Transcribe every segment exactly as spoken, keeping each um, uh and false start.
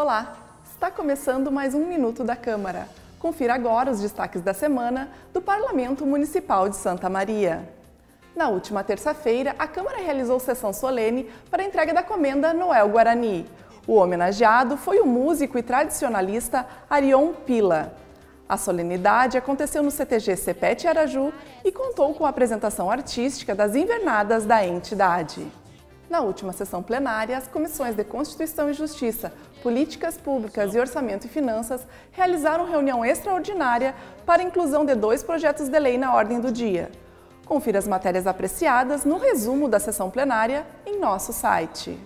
Olá, está começando mais um Minuto da Câmara. Confira agora os destaques da semana do Parlamento Municipal de Santa Maria. Na última terça-feira, a Câmara realizou sessão solene para a entrega da Comenda Noel Guarani. O homenageado foi o músico e tradicionalista Arion Pila. A solenidade aconteceu no C T G Cepete Araju e contou com a apresentação artística das invernadas da entidade. Na última sessão plenária, as comissões de Constituição e Justiça, Políticas Públicas e Orçamento e Finanças realizaram reunião extraordinária para a inclusão de dois projetos de lei na ordem do dia. Confira as matérias apreciadas no resumo da sessão plenária em nosso site.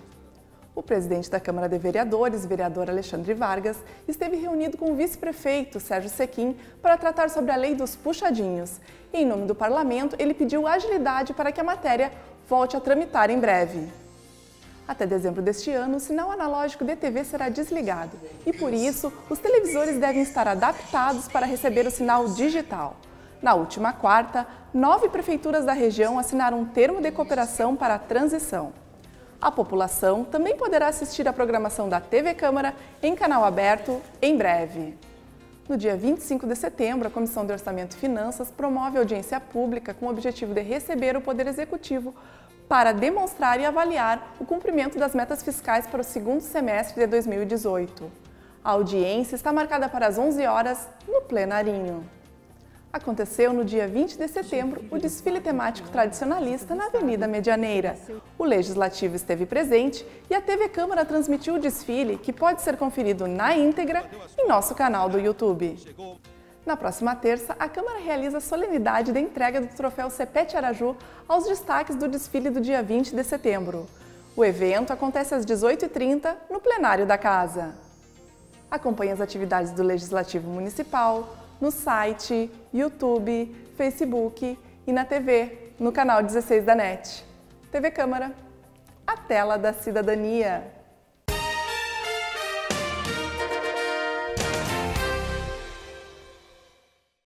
O presidente da Câmara de Vereadores, vereador Alexandre Vargas, esteve reunido com o vice-prefeito Sérgio Sequim para tratar sobre a lei dos puxadinhos. Em nome do parlamento, ele pediu agilidade para que a matéria volte a tramitar em breve. Até dezembro deste ano, o sinal analógico de T V será desligado e, por isso, os televisores devem estar adaptados para receber o sinal digital. Na última quarta, nove prefeituras da região assinaram um termo de cooperação para a transição. A população também poderá assistir à programação da T V Câmara em canal aberto em breve. No dia vinte e cinco de setembro, a Comissão de Orçamento e Finanças promove audiência pública com o objetivo de receber o Poder Executivo para demonstrar e avaliar o cumprimento das metas fiscais para o segundo semestre de dois mil e dezoito. A audiência está marcada para as onze horas no plenarinho. Aconteceu no dia vinte de setembro o desfile temático tradicionalista na Avenida Medianeira. O Legislativo esteve presente e a T V Câmara transmitiu o desfile, que pode ser conferido na íntegra em nosso canal do YouTube. Na próxima terça, a Câmara realiza a solenidade de entrega do troféu Cepete Araju aos destaques do desfile do dia vinte de setembro. O evento acontece às dezoito e trinta no plenário da Casa. Acompanhe as atividades do Legislativo Municipal no site, YouTube, Facebook e na T V, no canal dezesseis da NET. T V Câmara, a tela da cidadania.